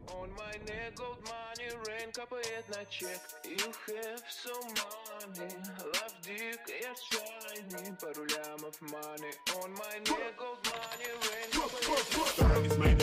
On my neck gold money, rain капает на чек. You have some money, love dick, я shiny. Пару лямов money. On my neck gold money, rain капает на чек.